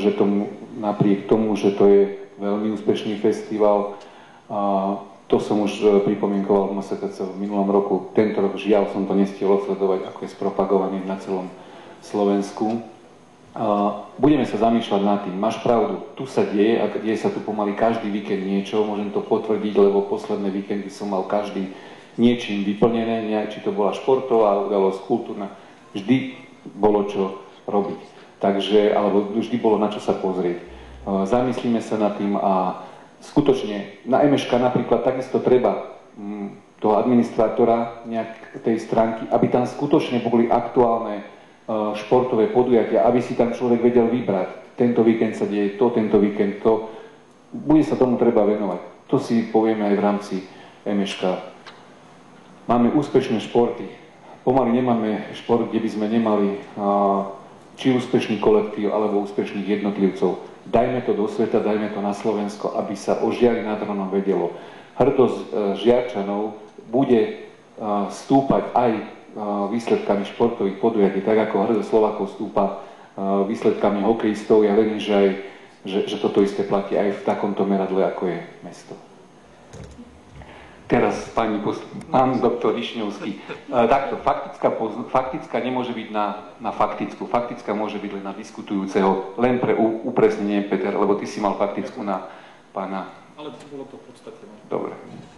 že to je veľmi úspešný festival. To som už pripomienkoval v MSKC v minulom roku. Tento rok žiaľ som to nestiel odsledovať, ako je spropagovaný na celom Slovensku. Budeme sa zamýšľať nad tým. Máš pravdu, tu sa deje a deje sa tu pomaly každý víkend niečo. Môžem to potvrdiť, lebo posledné víkendy som mal každý niečím vyplnené, či to bola športová udalosť, kultúrna. Vždy bolo čo robiť. Takže, alebo vždy bolo na čo sa pozrieť. Zamyslíme sa nad tým a skutočne na MŠK napríklad takisto treba toho administrátora nejak tej stránky, aby tam skutočne boli aktuálne športové podujatia, aby si tam človek vedel vybrať. Tento víkend sa deje to, tento víkend to. Bude sa tomu treba venovať. To si povieme aj v rámci MŠK. Máme úspešné športy. Pomaly nemáme šport, kde by sme nemali či úspešný kolektív, alebo úspešných jednotlivcov. Dajme to do sveta, dajme to na Slovensko, aby sa o Žiari nad Hronom vedelo. Hrdosť Žiarčanov bude stúpať aj výsledkami športových podujatí, tak ako hrdosť Slovákov stúpa výsledkami hokejistov. Ja verím, že toto isté platí aj v takomto meradle, ako je mesto. Teraz pán doktor Višňovský. Takto, faktická nemôže byť na faktickú. Faktická môže byť len na diskutujúceho. Len pre upresnenie, Peter, lebo ty si mal faktickú na pána. Ale bolo to v podstate. No. Dobre.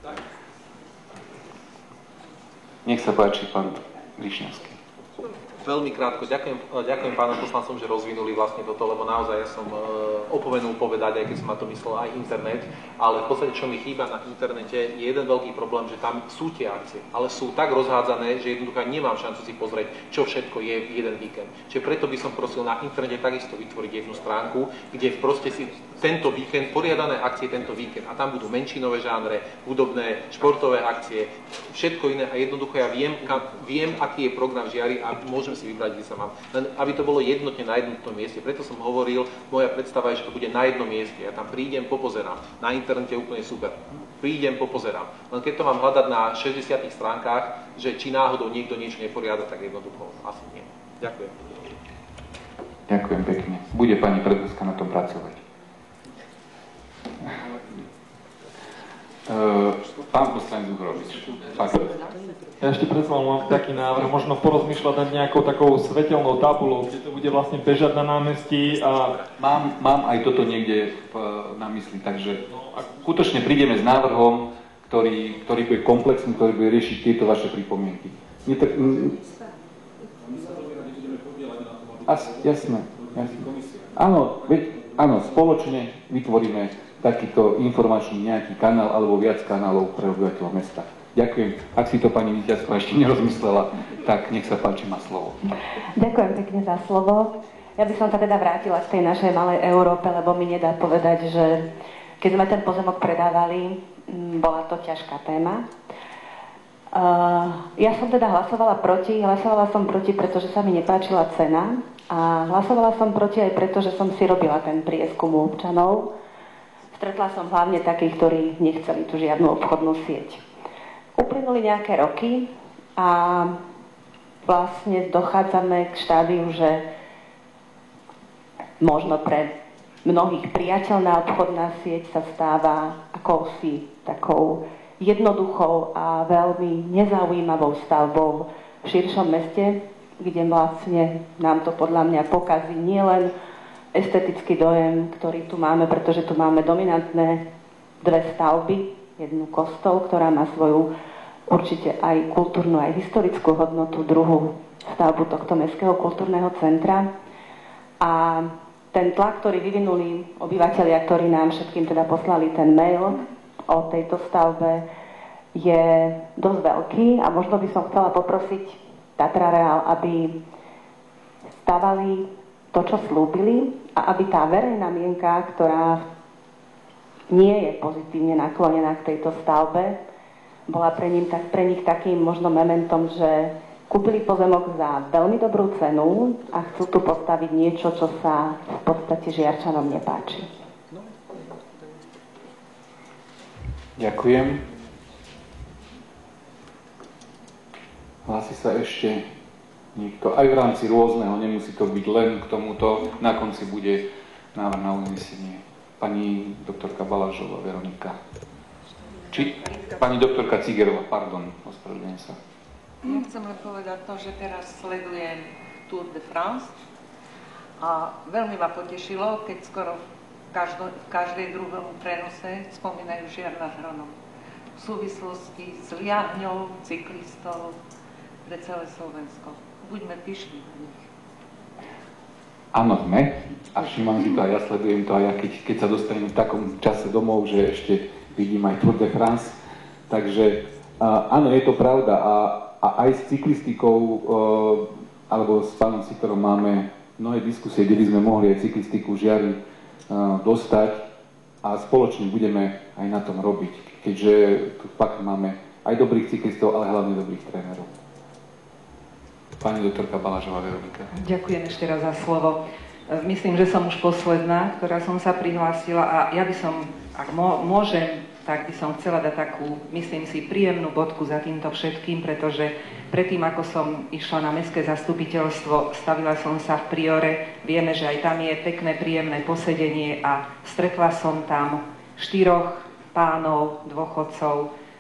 Nech sa páči, pán Višňovský. Veľmi krátko, ďakujem pánom poslancom, že rozvinuli vlastne toto, lebo naozaj ja som opomenul povedať, aj keď som na to myslel aj internet, ale v podstate čo mi chýba na internete je jeden veľký problém, že tam sú tie akcie, ale sú tak rozhádzané, že jednoducho nemám šancu si pozrieť, čo všetko je v jeden víkend. Čiže preto by som prosil na internete takisto vytvoriť jednu stránku, kde proste si tento víkend, poriadané akcie tento víkend a tam budú menšinové žánre, hudobné, športové akcie, všetko iné a jednoducho ja viem, aký je program Žiari a môžem si vybrať, kde sa mám. Len aby to bolo jednotne na jednotnom mieste. Preto som hovoril, moja predstava je, že to bude na jednom mieste. Ja tam prídem, popozerám. Na internete je úplne super. Prídem, popozerám. Len keď to mám hľadať na 60 stránkach, že či náhodou niekto niečo neporiada, tak jednoducho asi nie. Ďakujem. Ďakujem pekne. Bude pani Predovská na tom pracovať. Pán poslanec Uhrovič. Ja ešte predsa mám taký návrh, možno porozmýšľať nad nejakou takou svetelnou tabulou, kde to bude vlastne bežať na námestí a... Mám aj toto niekde na mysli, takže skutočne prídeme s návrhom, ktorý bude komplexný, ktorý bude riešiť tieto vaše pripomienky. Jasné. Áno, spoločne vytvoríme takýto informačný nejaký kanál alebo viac kanálov pre obyvateľov mesta. Ďakujem. Ak si to pani víťazka ešte nerozmyslela, tak nech sa páči, má slovo. Ďakujem pekne za slovo. Ja by som sa teda vrátila k tej našej malej Európe, lebo mi nedá povedať, že keď sme ten pozemok predávali, bola to ťažká téma. Ja som teda hlasovala proti, pretože sa mi nepáčila cena a hlasovala som proti aj preto, že som si robila ten prieskum občanov. Stretla som hlavne takých, ktorí nechceli tu žiadnu obchodnú sieť. Uplynuli nejaké roky a vlastne dochádzame k štádiu, že možno pre mnohých priateľná obchodná sieť sa stáva akousi takou jednoduchou a veľmi nezaujímavou stavbou v širšom meste, kde vlastne nám to podľa mňa pokazí nielen estetický dojem, ktorý tu máme, pretože tu máme dominantné dve stavby, jednu kostol, ktorá má svoju určite aj kultúrnu, aj historickú hodnotu, druhú stavbu tohto mestského kultúrneho centra. A ten tlak, ktorý vyvinuli obyvatelia, ktorí nám všetkým teda poslali ten mail o tejto stavbe, je dosť veľký a možno by som chcela poprosiť Tatra Real, aby stavali to, čo slúbili a aby tá verejná mienka, ktorá nie je pozitívne naklonená k tejto stavbe, bola pre nich takým možno mementom, že kúpili pozemok za veľmi dobrú cenu a chcú tu postaviť niečo, čo sa v podstate Žiarčanom nepáči. Ďakujem. Hlási sa ešte niekto, aj v rámci rôzneho, nemusí to byť len k tomuto, na konci bude návrh na uznesenie. Pani doktorka Balážová, Veronika. Pani doktorka Cigerová, pardon, ospravedlňujem sa. Ja chcem len povedať to, že teraz sledujem Tour de France a veľmi ma potešilo, keď skoro v každej druhom prenose spomínajú Žiar nad Hronom. V súvislosti s liahňou cyklistov pre celé Slovensko. Buďme pyšní na nich. Áno, sme. A všímam si to a ja sledujem to aj ja, keď sa dostanem v takom čase domov, že ešte vidím aj Tour de France. Takže áno, je to pravda. A aj s cyklistikou, alebo s pánom Sikorom máme mnohé diskusie, kde by sme mohli aj cyklistiku Žiari dostať a spoločne budeme aj na tom robiť. Keďže tu fakt máme aj dobrých cyklistov, ale hlavne dobrých trénerov. Pani doktorka Balážová, Veronika. Ďakujem ešte raz za slovo. Myslím, že som už posledná, ktorá som sa prihlásila a ja by som, ak môžem, tak by som chcela dať takú, myslím si, príjemnú bodku za týmto všetkým, pretože predtým, ako som išla na mestské zastupiteľstvo, stavila som sa v Priore. Vieme, že aj tam je pekné, príjemné posedenie a stretla som tam 4 pánov, dôchodcov,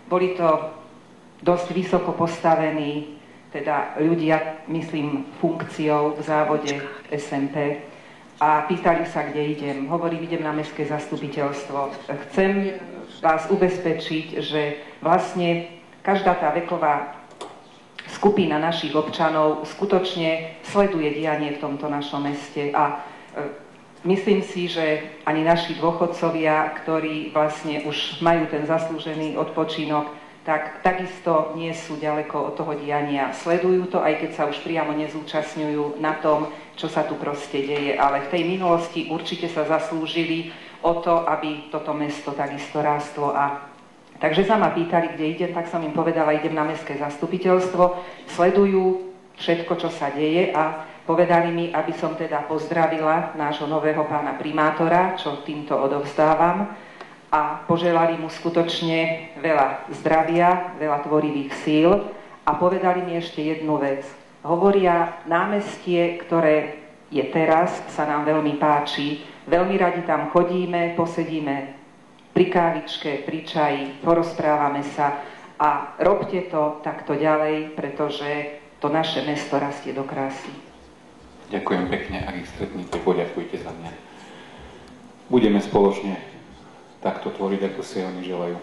Boli to dosť vysoko postavení, teda ľudia, myslím, funkciou v závode SMP a pýtali sa, kde idem. Hovorím, idem na mestské zastupiteľstvo. Chcem vás ubezpečiť, že vlastne každá tá veková skupina našich občanov skutočne sleduje dianie v tomto našom meste a myslím si, že ani naši dôchodcovia, ktorí vlastne už majú ten zaslúžený odpočinok, tak takisto nie sú ďaleko od toho diania. Sledujú to, aj keď sa už priamo nezúčastňujú na tom, čo sa tu proste deje. Ale v tej minulosti určite sa zaslúžili o to, aby toto mesto takisto rástlo. Takže sa ma pýtali, kde idem, tak som im povedala, idem na mestské zastupiteľstvo. Sledujú všetko, čo sa deje a povedali mi, aby som teda pozdravila nášho nového pána primátora, čo týmto odovzdávam. A poželali mu skutočne veľa zdravia, veľa tvorivých síl a povedali mi ešte jednu vec. Hovoria, námestie, ktoré je teraz, sa nám veľmi páči, veľmi radi tam chodíme, posedíme pri kávičke, pri čaji, porozprávame sa a robte to takto ďalej, pretože to naše mesto rastie do krásy. Ďakujem pekne, ak ich stretnete, poďakujte za mňa. Budeme spoločne takto tvoriť, ako si oni želajú.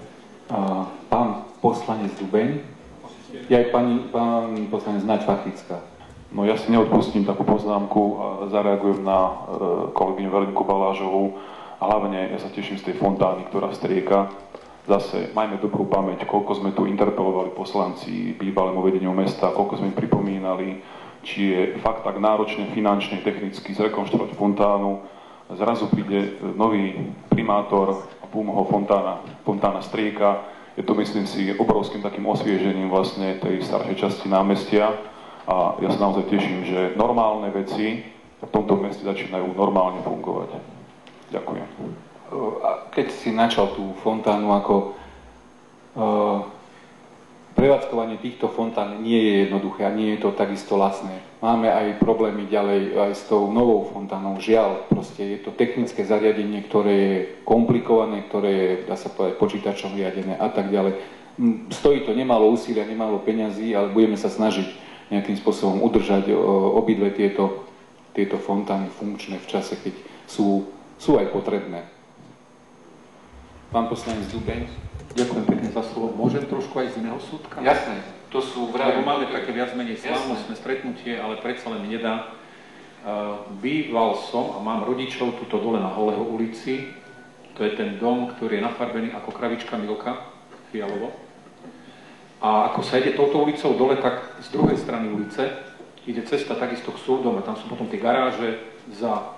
Pán poslanec Dubeň, aj pán poslanec Naď faktická. No ja si neodpustím takú poznámku a zareagujem na kolegyňu Veroniku Balážovú. A hlavne ja sa teším z tej fontány, ktorá strieka. Zase majme dobrú pamäť, koľko sme tu interpelovali poslanci bývalému vedeniu mesta, koľko sme im pripomínali, či je fakt tak náročne, finančne, technicky zrekonštruovať fontánu. Zrazu príde nový primátor a bum ho fontána strieka. Je to, myslím si, obrovským takým osviežením vlastne tej staršej časti námestia. A ja sa naozaj teším, že normálne veci v tomto meste začínajú normálne fungovať. Ďakujem. Keď si načal tú fontánu, ako prevádzkovanie týchto fontán nie je jednoduché a nie je to takisto lacné. Máme aj problémy ďalej aj s tou novou fontánou. Žiaľ, proste je to technické zariadenie, ktoré je komplikované, ktoré je, dá sa povedať, počítačom riadené a tak ďalej. Stojí to nemalo úsilia, nemalo peňazí, ale budeme sa snažiť nejakým spôsobom udržať obidve tieto fontány funkčné v čase, keď sú aj potrebné. Pán poslanec Dubeň. Ďakujem pekne za slovo. Môžem trošku aj z iného súdka? Jasné, to sú Lebo máme také viac menej slávnostné stretnutie, ale predsa len nedá. Býval som a mám rodičov tuto dole na Holého ulici. To je ten dom, ktorý je nafarbený ako kravička Milka, fialovo. A ako sa ide touto ulicou dole, tak z druhej strany ulice ide cesta takisto k súdom a tam sú potom tie garáže za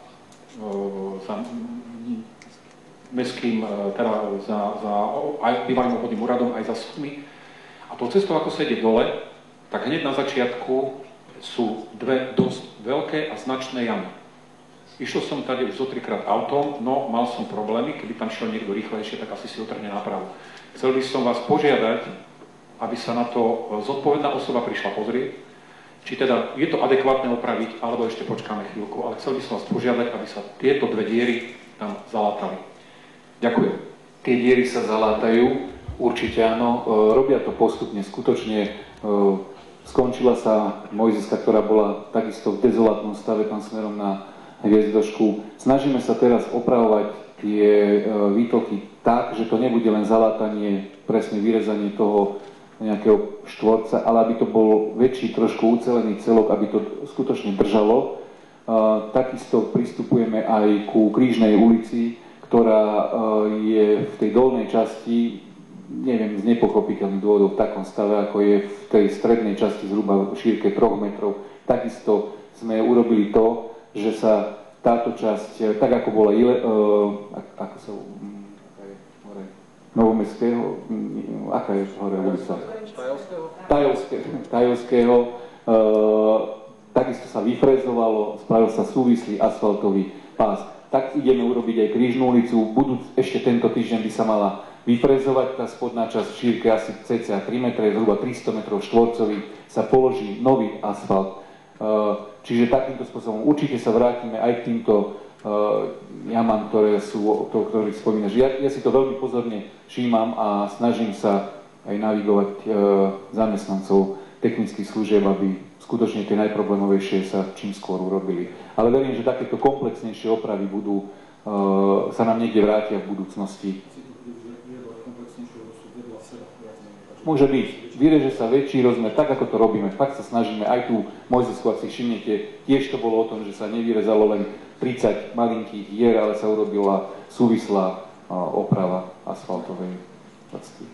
mestským, teda aj bývalým obvodným úradom, aj za súdmi. A tou cestou, ako sa ide dole, tak hneď na začiatku sú dve dosť veľké a značné jamy. Išiel som tady už zo 3-krát autom, no mal som problémy, keby tam šiel niekto rýchlejšie, tak asi si otrhne napravu. Chcel by som vás požiadať, aby sa na to zodpovedná osoba prišla pozrieť, či teda je to adekvátne opraviť, alebo ešte počkáme chvíľku, ale chcel by som vás požiadať, aby sa tieto dve diery tam zalátali. Ďakujem. Tie diery sa zalátajú, určite áno, robia to postupne, skutočne skončila sa Mojziska, ktorá bola takisto v dezolátnom stave tam smerom na Hviezdošku. Snažíme sa teraz opravovať tie výtoky tak, že to nebude len zalátanie, presne vyrezanie toho nejakého štvorca, ale aby to bol väčší, trošku ucelený celok, aby to skutočne držalo. Takisto pristupujeme aj ku Krížnej ulici, ktorá je v tej dolnej časti, neviem, z nepochopiteľných dôvodov v takom stave, ako je v tej strednej časti zhruba v šírke 3 metrov. Takisto sme urobili to, že sa táto časť, tak ako bola ako sa Novomestského, aká je hore ulica? Tajovského. Takisto sa vyfrezovalo, spravil sa súvislý asfaltový pás. Tak ideme urobiť aj Krížnu ulicu. Ešte tento týždeň by sa mala vyfrezovať tá spodná časť v šírke asi cca 3 metre, zhruba 300 metrov štvorcových, sa položí nový asfalt. Čiže takýmto spôsobom určite sa vrátime aj k týmto jamám, ktoré spomínaš. Ja si to veľmi pozorne všímam a snažím sa aj navigovať zamestnancov technických služieb, aby skutočne tie najproblémovejšie sa čím skôr urobili. Ale verím, že takéto komplexnejšie opravy sa nám niekde vrátia v budúcnosti. Môže byť. Vyreže sa väčší rozmer, tak ako to robíme. Fakt sa snažíme, aj tu Mojzesku, ak si všimnete, tiež to bolo o tom, že sa nevyrezalo len 30 malinkých hier, ale sa urobila súvislá oprava asfaltovej vrstvy.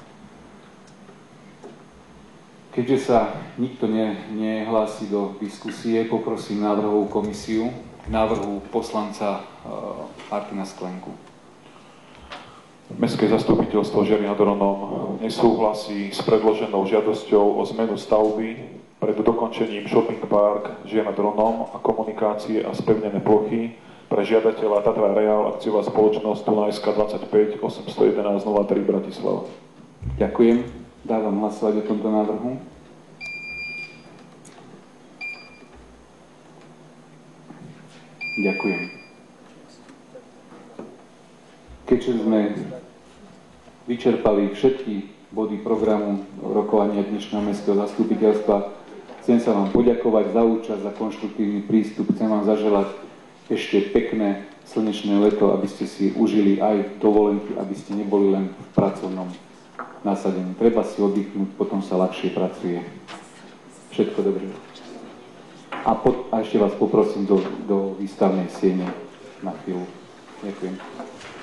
Keďže sa nikto nehlási do diskusie, poprosím návrhovú komisiu k návrhu poslanca Martina Sklenku. Mestské zastupiteľstvo Žilina nad Hronom nesúhlasí s predloženou žiadosťou o zmenu stavby pred dokončením shopping park Žilina nad Hronom a komunikácie a spevnené plochy pre žiadateľa Tatra Real akciová spoločnosť Dunajska 25 811 03 Bratislava. Ďakujem. Dávam hlasovať o tomto návrhu. Ďakujem. Keďže sme vyčerpali všetky body programu rokovania dnešného mestského zastupiteľstva, chcem sa vám poďakovať za účasť, za konštruktívny prístup. Chcem vám zaželať ešte pekné slnečné leto, aby ste si užili aj dovolenky, aby ste neboli len v pracovnom nasadení. Treba si oddychnúť, potom sa ľahšie pracuje. Všetko dobré. A ešte vás poprosím do výstavnej siene na chvíľu. Ďakujem.